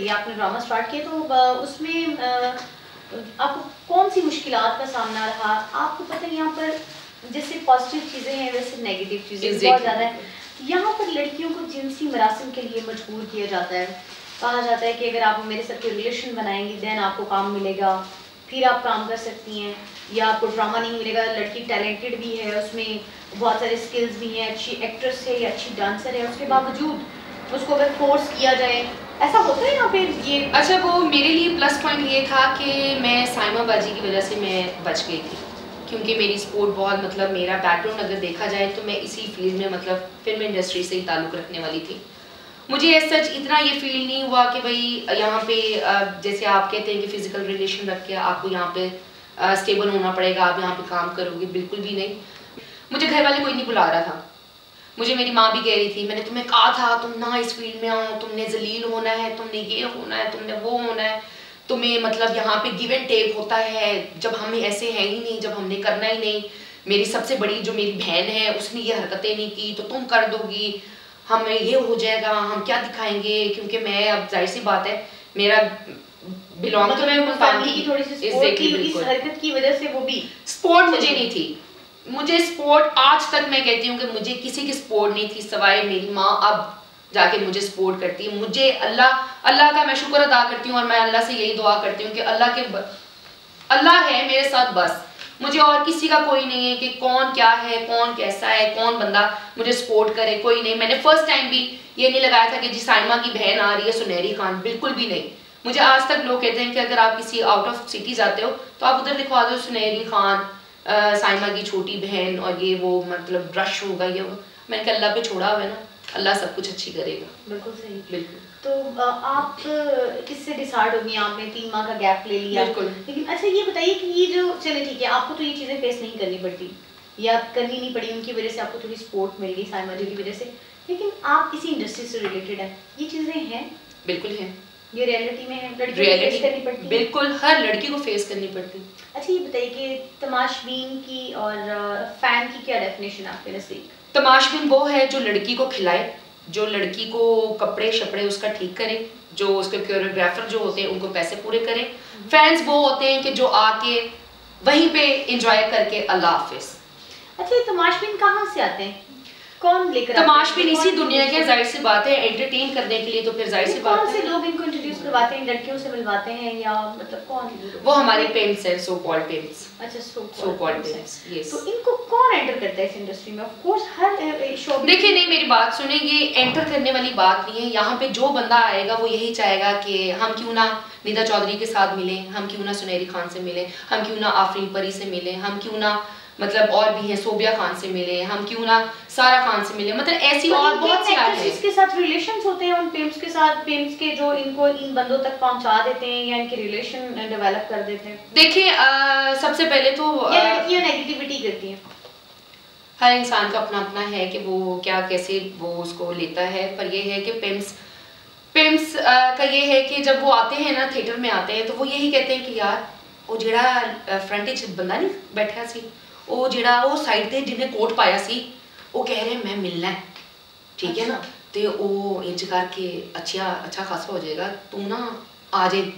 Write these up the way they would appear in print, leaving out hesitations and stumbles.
लिए आपने drama start किया, तो उसमें आपको कौन सी मुश्किलात का सामना रहा? आपको पता है यहाँ पर जैसे पॉजिटिव चीज़ें हैं वैसे नेगेटिव चीज़ें बहुत ज़्यादा है। यहाँ पर लड़कियों को जिनसी मरासिम के लिए मजबूर किया जाता है, कहा जाता है कि अगर आप मेरे साथ कोई रिलेशन बनाएंगी देन आपको काम मिलेगा, फिर आप काम कर सकती हैं, या आपको ड्रामा नहीं मिलेगा। लड़की टैलेंटेड भी है, उसमें बहुत सारे स्किल्स भी हैं, अच्छी एक्ट्रेस है या अच्छी डांसर है, उसके बावजूद उसको अगर फोर्स किया जाए, ऐसा होता है यहाँ पे ये? अच्छा, वो मेरे लिए प्लस पॉइंट ये था कि मैं साइमा बाजी की वजह से मैं बच गई थी, क्योंकि मेरी स्पोर्ट बहुत मतलब मेरा बैकग्राउंड अगर देखा जाए तो मैं इसी फील्ड में मतलब फिल्म इंडस्ट्री से ही ताल्लुक़ रखने वाली थी। मुझे एज सच इतना ये फील नहीं हुआ कि भाई यहाँ पे जैसे आप कहते हैं कि फिजिकल रिलेशन रख के आपको यहाँ पे स्टेबल होना पड़ेगा, आप यहाँ पे काम करोगे, बिल्कुल भी नहीं। मुझे घर वाले कोई नहीं बुला रहा था, मुझे मेरी माँ भी कह रही थी, मैंने तुम्हें कहा था तुम ना इस फील्ड में आओ, तुमने जलील होना है, तुमने ये होना है, तुमने वो होना है, तुम्हें मतलब यहाँ पे गिव एंड टेक होता है, जब हम ऐसे हैं ही नहीं, जब हमने करना ही नहीं। मेरी सबसे बड़ी जो मेरी बहन है उसने ये हरकतें नहीं की तो तुम कर दोगी, हमें ये हो जाएगा, हम क्या दिखाएंगे, क्योंकि मैं अब जाहिर सी बात है मेरा बिलोंग तो मैं फैमिली की थोड़ी सी सपोर्ट थी, इस हरकत की वजह से वो भी सपोर्ट मुझे नहीं थी। मुझे सपोर्ट आज तक मैं कहती हूँ कि मुझे किसी की सपोर्ट नहीं थी सिवाय मेरी माँ, अब जाके मुझे सपोर्ट करती है। मुझे अल्लाह का मैं शुक्र अदा करती हूँ और मैं अल्लाह से यही दुआ करती हूँ कि अल्लाह है मेरे साथ, बस मुझे और किसी का कोई नहीं है कि कौन क्या है, कौन कैसा है, कौन बंदा मुझे सपोर्ट करे, कोई नहीं। मैंने फर्स्ट टाइम भी ये नहीं लगाया था कि जी साइमा की बहन आ रही है सुनहरी खान, बिल्कुल भी नहीं। मुझे आज तक लोग कहते हैं कि अगर आप किसी आउट ऑफ सिटी जाते हो तो आप उधर लिखवा दो सुनहरी खान, साइमा की छोटी बहन, और ये वो मतलब रश होगा ये वो। मैंने कहा अल्लाह पे छोड़ा हुआ है ना, अल्लाह सब कुछ अच्छी करेगा। बिल्कुल सही, बिल्कुल। तो आप किससे डिसाइड होगी? आपने 3 माह का गैप ले लिया, लेकिन अच्छा ये बताइए कि ये जो चले ठीक है, आपको तो ये चीज़ें फेस नहीं करनी पड़ती या करनी नहीं पड़ी, उनकी वजह से आपको थोड़ी सपोर्ट मिल गई साइमा जी की वजह से, लेकिन आप इसी इंडस्ट्री से रिलेटेड है, ये चीज़ें हैं? बिल्कुल हैं, ये रियलिटी में है, लड़की को फेस करनी पड़ती है। बिल्कुल हर लड़की को फेस करनी पड़ती है। अच्छा ये बताइए कि तमाशबीन की और फैन की क्या डेफिनेशन है आपके नज़दीक? तमाशबीन वो है जो लड़की को खिलाए, जो लड़की को कपड़े शपड़े उसका ठीक करे, जो उसके कोरियोग्राफर जो होते हैं उनको पैसे पूरे करें। फैंस वो होते हैं कि जो आके वहीं पे एंजॉय करके अल्लाह हाफिज। अच्छा ये तमाशबीन कहाँ से आते हैं, कौन लेकर? तमाशबीन इसी दुनिया के, जाहिर सी बात है एंटरटेन करने के लिए, तो फिर जाहिर सी बात है कौन से लोग इनको इंट्रोड्यूस करवाते हैं, लड़कियों से मिलवाते हैं या मतलब कौन? वो हमारे पेरेंट्स हैं, सो कॉल्ड पेरेंट्स। अच्छा सो कॉल्ड पेरेंट्स, यस। तो इनको कौन एंटर करता है इस इंडस्ट्री में? ऑफ कोर्स हर शो। देखिए नहीं, मेरी बात सुने, ये एंटर करने वाली बात नहीं है। यहाँ पे जो बंदा आएगा वो यही चाहेगा कि हम क्यों ना निदा चौधरी के साथ मिलें, हम क्यों ना सुनहरी खान से मिलें, हम क्यों ना आफरीन परी से मिलें, हम क्यों ना मतलब और भी हैं सोबिया खान से मिले, हम क्यों ना सारा खान से मिले, मतलब ऐसी और बहुत सी हैं जिसके साथ रिलेशंस होते हैं उन पेम्स के साथ, पेम्स के जो इनको इन बंदों तक पहुंचा देते हैं या इनके रिलेशन डेवलप कर देते हैं। देखिए सबसे पहले तो ये लड़कियां नेगेटिविटी करती हैं, हर इंसान का अपना अपना है कि वो क्या कैसे वो उसको लेता है, पर ये है कि पेम्स का ये है कि जब वो आते हैं ना थिएटर में आते हैं तो वो यही कहते हैं कि यार वो जेड़ा फ्रंट बंदा नहीं बैठा सी, वो जेड़ा वो साइड ते जिन्हें कोट पाया सी, वो कह रहे मैं मिलना है, ठीक है ना, तो वो इंज करके अच्छा खासा हो जाएगा, तू ना आ जाए।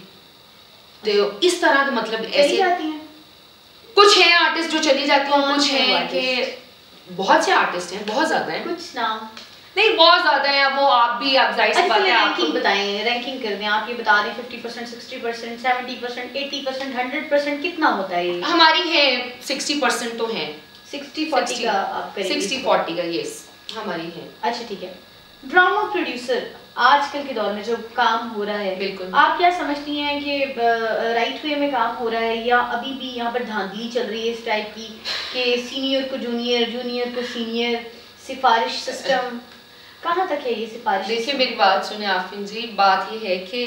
तो इस तरह के मतलब ऐसे जाती हैं। कुछ हैं आर्टिस्ट जो चली जाती हैं, कुछ हैं कि बहुत से आर्टिस्ट हैं, बहुत ज्यादा हैं, कुछ नाम नहीं बहुत ज्यादा है। वो आप भी आप जाहिर सी बात है आपको बताएं, रैंकिंग कर दें। आप ये बता दें 50%, 60%, 70%, 80%, 100% कितना होता है ये? हमारी है 60% तो है, 60-40 का आप करेंगे? 60-40 का, यस हमारी है। अच्छा ठीक है। ड्रामा प्रोड्यूसर आजकल के दौर में जो काम हो रहा है, बिल्कुल आप क्या समझती हैं कि राइट वे में काम हो रहा है या अभी भी यहाँ पर धांधली चल रही है इस टाइप की कि सीनियर को जूनियर, जूनियर को सीनियर, सिफारिश सिस्टम कहाँ तक है ये सिफारिश? देखिए मेरी बात सुने आफरीन जी, बात ये है कि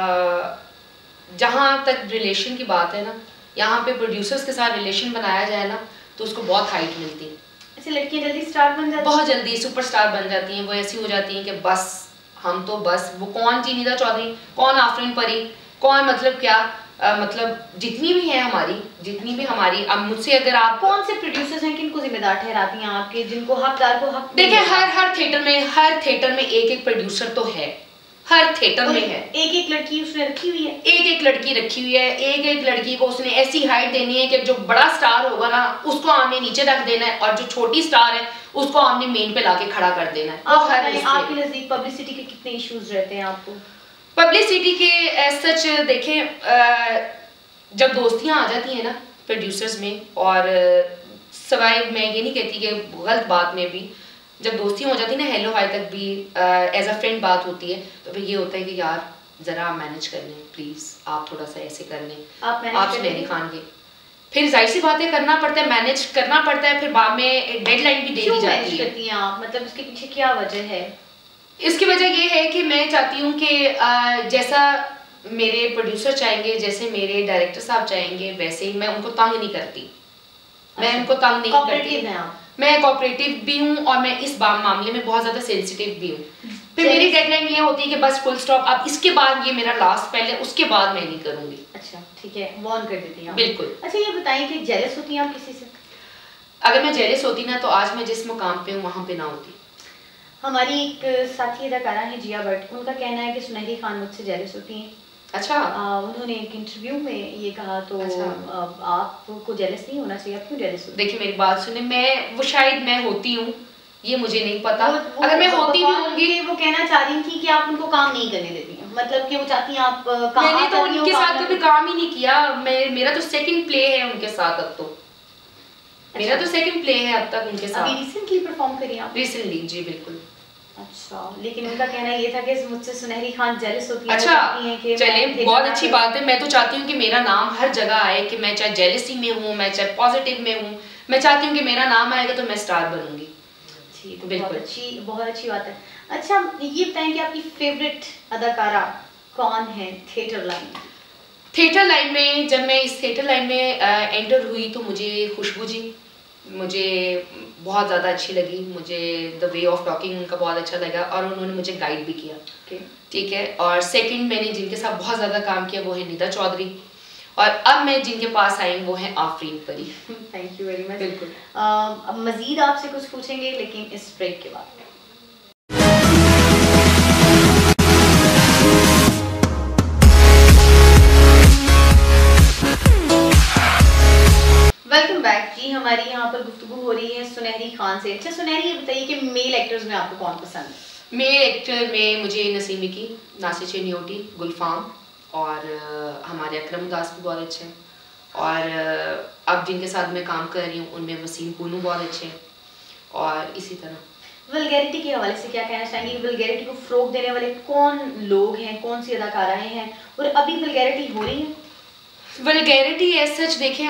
जहाँ तक रिलेशन की बात है ना, यहाँ पे प्रोड्यूसर्स के साथ रिलेशन बनाया जाए ना तो उसको बहुत हाइट मिलती है। अच्छा लड़कियाँ जल्दी स्टार बन जाती हैं, बहुत जल्दी सुपरस्टार बन जाती हैं। वो ऐसी हो जाती हैं कि बस हम तो बस वो कौन जी निदा चौधरी, कौन आफरीन परी, कौन मतलब क्या मतलब जितनी भी है हमारी, जितनी भी हमारी, अब मुझसे अगर आप कौन से प्रोड्यूसर्स हैं किनको जिम्मेदार ठहराती हैं आपके, जिनको हकदार को हक? देखिए हर थिएटर में एक एक प्रोड्यूसर तो है, हर थिएटर में है। एक एक लड़की उसने रखी हुई है, एक एक लड़की रखी हुई है, एक एक लड़की को उसने ऐसी हाइट देनी है कि जो बड़ा स्टार होगा ना उसको आमने नीचे रख देना है, और जो छोटी स्टार है उसको आमने मेन पे लाके खड़ा कर देना है। आपके नजदीक पब्लिसिटी के कितने इश्यूज रहते हैं आपको? पब्लिसिटी के एज सच देखें, जब दोस्तियां आ जाती हैं ना प्रोड्यूसर्स में, और सवाए मैं ये नहीं कहती कि गलत बात में भी, जब दोस्तियां हो जाती है ना हेलो हाय तक भी एज अ फ्रेंड बात होती है, तो फिर ये होता है कि यार जरा आप मैनेज कर लें प्लीज, आप थोड़ा सा ऐसे कर लें, आप सुनहरी खान के। फिर जाहिर सी बातें करना पड़ता है, मैनेज करना पड़ता है, फिर बाद में डेडलाइन भी दे दी जाती है। आप मतलब इसके पीछे क्या वजह है? इसकी वजह ये है कि मैं चाहती हूँ कि जैसा मेरे प्रोड्यूसर चाहेंगे, जैसे मेरे डायरेक्टर साहब चाहेंगे, वैसे ही मैं उनको तंग नहीं करती। मैं उनको तंग नहीं करती, मैं कोऑपरेटिव भी हूँ और मैं इस मामले में बहुत ज्यादा सेंसिटिव भी हूँ। फिर मेरी डेडलाइन ये होती है कि बस फुल स्टॉप, अब इसके बाद ये मेरा लास्ट पहले, उसके बाद मैं नहीं करूंगी। अच्छा ठीक है, वॉर्न कर देती हैं बिल्कुल। अच्छा ये बताइए कि जेलस होती हैं आप किसी से? अगर मैं जेलस होती ना तो आज मैं जिस मुकाम पे हूँ वहाँ पे ना होती। हमारी एक साथी अदाकारा है जिया भट्ट, उनका कहना है कि सुनहरी खान मुझसे जेलस होती हैं। अच्छा। उन्होंने एक इंटरव्यू में ये कहा, तो अच्छा। आपको जेलस नहीं होना चाहिए, आप क्यों जेलस होती? देखिए मेरी बात सुने, मैं वो शायद मैं होती हूँ, ये मुझे नहीं पता। अगर मैं होती भी होंगी, वो कहना चाह रही थी कि आप उनको काम नहीं करने देती हैं, मतलब कि वो चाहती हैं आप काम। मैंने तो उनके साथ कभी काम ही नहीं किया, मेरा तो सेकंड प्ले है उनके साथ अब तो। मेरा तो सेकंड प्ले है अब तक उनके साथ। अभी रिसेंटली परफॉर्म करी आप? रिसेंटली जी बिल्कुल। अच्छा, लेकिन उनका कहना ये था कि मुझसे सुनहरी खान जेलस होती है। अच्छा चलिए बहुत अच्छी बात है, मैं तो चाहती हूँ कि मेरा नाम हर जगह आए, कि मैं चाहे जेलसी में हूँ, मैं चाहे पॉजिटिव में हूँ, मैं चाहती हूँ कि मेरा नाम आएगा तो मैं स्टार बनूंगी। ठीक, बहुत अच्छी बात है। अच्छा ये बताएं कि आपकी फेवरेट अदाकारा कौन है थिएटर लाइन में? थिएटर लाइन में जब मैं इस थिएटर लाइन में एंटर हुई तो मुझे खुशबू जी मुझे बहुत ज़्यादा अच्छी लगी, मुझे द वे ऑफ टॉकिंग उनका बहुत अच्छा लगा और उन्होंने मुझे गाइड भी किया। ठीक है। और सेकंड मैंने जिनके साथ बहुत ज़्यादा काम किया वो है निदा चौधरी, और अब मैं जिनके पास आई वो है Afreen Pari. Thank you very much. बिल्कुल। अब मजीद आपसे कुछ पूछेंगे लेकिन इस ब्रेक के बाद। वेलकम बैक जी, हमारी यहाँ पर गुफ्तगू हो रही है सुनहरी खान से। अच्छा सुनहरी ये बताइए कि मेल एक्टर्स में आपको कौन पसंद है? मेल एक्टर में मुझे नसीमी की, नासिर चेनियोटी, गुलफाम और हमारे अकरम उदास भी बहुत अच्छे हैं, और अब जिनके साथ मैं काम कर रही हूँ उनमें वसीम पूनू बहुत अच्छे हैं, और इसी तरह। वल्गैरिटी के हवाले से क्या कहना चाहेंगे? वल्गैरिटी को फ़रोग देने वाले कौन लोग हैं, कौन सी अदाकाराएं हैं, और अभी वल्गैरिटी हो रही है? वल्गैरिटी एज सच देखें,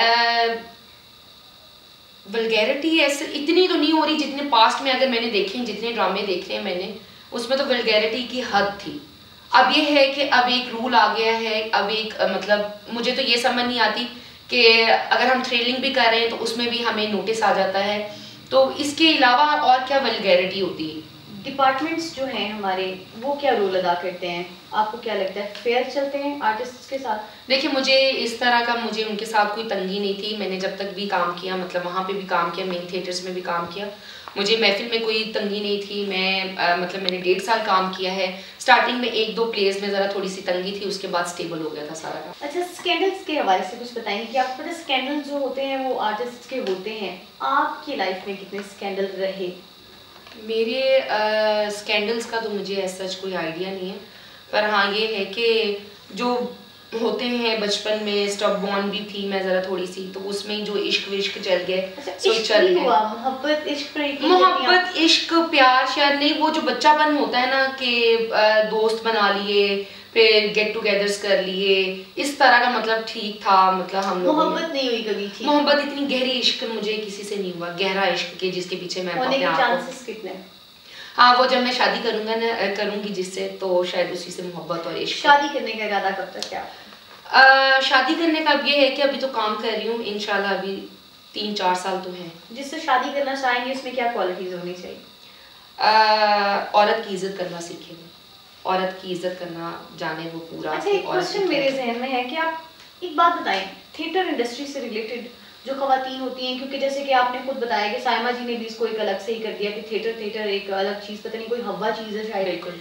वल्गैरिटी ऐसे इतनी तो नहीं हो रही जितने पास्ट में अगर मैंने देखे, जितने ड्रामे देखे हैं मैंने, उसमें तो वल्गैरिटी की हद थी। अब ये है कि अब एक रूल आ गया है, अब एक मतलब मुझे तो ये समझ नहीं आती कि अगर हम थ्रिलिंग भी कर रहे हैं तो उसमें भी हमें नोटिस आ जाता है, तो इसके अलावा और क्या वल्गैरिटी होती है? डिपार्टमेंट्स जो हैं हमारे वो क्या रोल अदा करते हैं, आपको क्या लगता है फेयर चलते हैं आर्टिस्ट्स के साथ? देखिए मुझे इस तरह का, मुझे उनके साथ कोई तंगी नहीं थी, मैंने जब तक भी काम किया, मतलब वहाँ पे भी काम किया, मेन थिएटर्स में भी काम किया, मुझे महफिल में कोई तंगी नहीं थी। मैं मतलब मैंने 1.5 साल काम किया है। स्टार्टिंग में 1-2 प्लेस में ज़रा थोड़ी सी तंगी थी, उसके बाद स्टेबल हो गया था सारा काम। अच्छा स्कैंडल्स के हवाले से कुछ बताएंगे कि आपको पता है स्कैंडल जो होते हैं वो आर्टिस्ट के होते हैं, आपकी लाइफ में कितने स्कैंडल रहे? मेरे स्कैंडल्स का तो मुझे ऐसा कोई आइडिया नहीं है, पर हाँ ये है कि जो होते हैं बचपन में, स्टॉप बॉर्न भी थी मैं ज़रा थोड़ी सी, तो उसमें जो इश्क विश्क चल गए। अच्छा, चल गया मोहब्बत इश्क प्यार शायद नहीं, वो जो बच्चापन होता है ना कि दोस्त बना लिए, फिर गेट टुगेदर्स कर लिए, इस तरह का मतलब ठीक था, मतलब हम लोग मोहब्बत नहीं हुई कभी? ठीक, मोहब्बत इतनी गहरी इश्क मुझे किसी से नहीं हुआ, गहरा इश्क के जिसके पीछे मैं होने के चांसेस कितने? हाँ वो जब मैं शादी करूंगी जिससे, तो शायद उसी से मोहब्बत और इश्क। शादी करने का इरादा कब तक है? शादी करने का अब ये है कि अभी तो काम कर रही हूँ, इंशाल्लाह अभी 3-4 साल तो है। जिससे शादी करना चाहेंगे उसमें क्या क्वालिटीज होनी चाहिए? औरत की इज्जत करना सीखे, औरत की इज्जत करना जाने वो पूरा। अच्छा एक क्वेश्चन मेरे जहन में है कि आप एक बात बताएं, थिएटर इंडस्ट्री से रिलेटेड जो खवातीन होती हैं, क्योंकि जैसे कि आपने खुद बताया कि साइमा जी ने भी इसको एक अलग से ही कर दिया कि थिएटर एक अलग चीज़, पता नहीं कोई हवा चीज़ है शायद। बिल्कुल।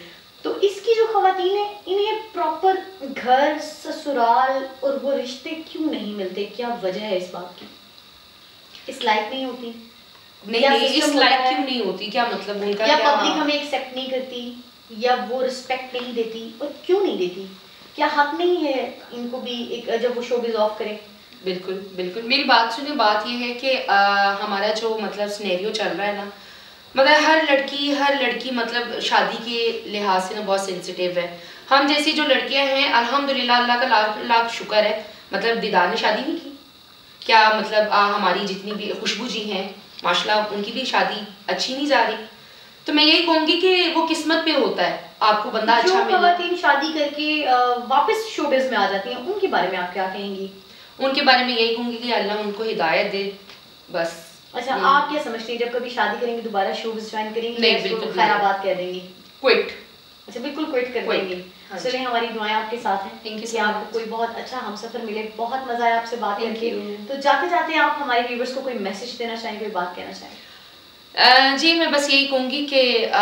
तो इसकी जो खवातीन है इन्हें प्रॉपर घर, ससुराल और वो रिश्ते क्यों नहीं मिलते? क्या वजह है इस बात की? इस लायक नहीं होती? नहीं, इस लायक क्यों नहीं होती? क्या मतलब उनका? या पब्लिक हमें एक्सेप्ट नहीं करती, या वो रिस्पेक्ट नहीं देती? और क्यों नहीं देती? क्या हक नहीं है इनको भी एक जब वो शोबिज़ ऑफ करें? बिल्कुल बिल्कुल, मेरी बात सुनिए। बात ये है कि हमारा जो मतलब सिनेरियो चल रहा है ना, मतलब हर लड़की मतलब शादी के लिहाज से ना बहुत सेंसिटिव है। हम जैसी जो लड़कियां हैं, अल्हम्दुलिल्लाह, अल्लाह का लाख लाख शुक्र है, मतलब दीदार ने शादी नहीं की। क्या मतलब हमारी जितनी भी खुशबू जी हैं माशाल्लाह, उनकी भी शादी अच्छी नहीं जा रही। तो मैं यही कहूँगी कि वो किस्मत पे होता है, आपको बंदा अच्छा मिले। खवातीन शादी करके वापस शोबिज़ में आ जाती हैं, उनके बारे में आप क्या कहेंगी? उनके बारे में यही कहूँगी कि अल्लाह उनको हिदायत दे, बस। अच्छा, आप क्या समझती हैं, जब कभी शादी करेंगे दोबारा शोबिज़ ज्वाइन करेंगी? नहीं, बिल्कुल खैराबाद कह देंगी, क्विट। अच्छा, बिल्कुल क्विट कर देंगे। चलिए, हमारी दुआएं आपके साथ हैं। थैंक यू कि आपको कोई बहुत अच्छा हमसफर मिले। बहुत मजा आया आपसे बात करके। तो जाते जाते आप हमारे व्यूअर्स को कोई मैसेज देना चाहें, कोई बात कहना चाहें? जी, मैं बस यही कहूँगी कि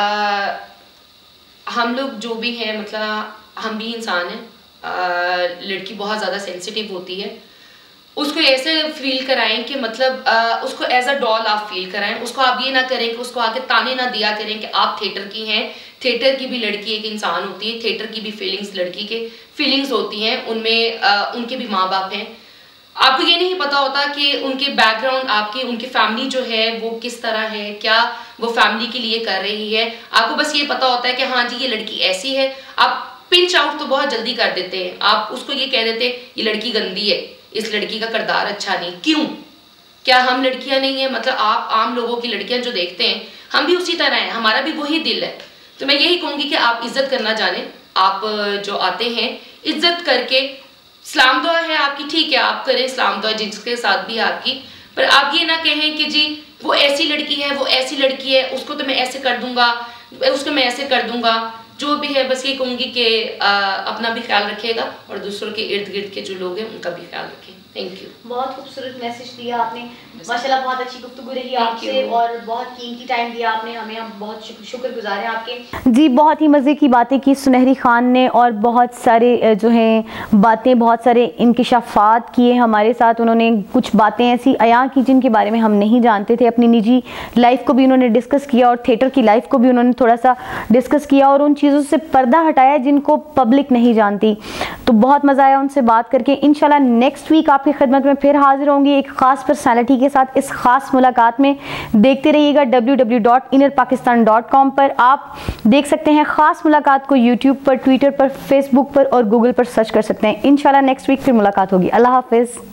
हम लोग जो भी हैं, मतलब हम भी इंसान हैं। लड़की बहुत ज़्यादा सेंसिटिव होती है, उसको ऐसे फील कराएं कि मतलब उसको एज अ डॉल आप फील कराएं। उसको आप ये ना करें कि उसको आके ताने ना दिया करें कि आप थिएटर की हैं। थिएटर की भी लड़की एक इंसान होती है, थिएटर की भी फीलिंग्स, लड़की के फीलिंग्स होती हैं, उनमें उनके भी माँ बाप हैं। आपको ये नहीं पता होता कि उनके बैकग्राउंड, आपकी उनकी फैमिली जो है वो किस तरह है, क्या वो फैमिली के लिए कर रही है। आपको बस ये पता होता है कि हाँ जी ये लड़की ऐसी है। आप पिंच आउट तो बहुत जल्दी कर देते हैं, आप उसको ये कह देते हैं ये लड़की गंदी है, इस लड़की का किरदार अच्छा नहीं। क्यों? क्या हम लड़कियां नहीं है? मतलब आप आम लोगों की लड़कियां जो देखते हैं, हम भी उसी तरह हैं, हमारा भी वही दिल है। तो मैं यही कहूँगी कि आप इज्जत करना जाने। आप जो आते हैं इज्जत करके, सलाम दुआ है आपकी, ठीक है आप करें सलाम दुआ जिसके साथ भी आपकी, पर आप ये ना कहें कि जी वो ऐसी लड़की है, वो ऐसी लड़की है, उसको तो मैं ऐसे कर दूंगा, उसको मैं ऐसे कर दूंगा। जो भी है बस ये कहूँगी कि अपना भी ख्याल रखिएगा और दूसरों के इर्द गिर्द के जो लोग हैं उनका भी ख्याल रखें। Thank you. बहुत खूबसूरत मैसेज दिया आपने, माशाल्लाह। बहुत अच्छी गुफ्तगू रही आपसे और बहुत कीमती टाइम दिया आपने हमें। हम बहुत शुक्रगुजार हैं आपके। जी, बहुत ही मज़े की बातें की सुनहरी खान ने और बहुत सारे जो हैं बातें, बहुत सारे इंकिशाफात किए हमारे साथ। उन्होंने कुछ बातें ऐसी अयां की जिनके बारे में हम नहीं जानते थे। अपनी निजी लाइफ को भी उन्होंने डिस्कस किया और थिएटर की लाइफ को भी उन्होंने थोड़ा सा डिस्कस किया और उन चीज़ों से पर्दा हटाया जिनको पब्लिक नहीं जानती। तो बहुत मज़ा आया उनसे बात करके। इंशाल्लाह नेक्स्ट वीक आपकी खिदमत में फिर हाजिर होंगी एक ख़ास पर्सनैलिटी के साथ इस खास मुलाकात में। देखते रहिएगा www.innerpakistan.com पर। आप देख सकते हैं ख़ास मुलाकात को यूट्यूब पर, ट्विटर पर, फेसबुक पर और गूगल पर सर्च कर सकते हैं। इंशाल्लाह नेक्स्ट वीक फिर मुलाकात होगी। अल्लाह हाफिज़।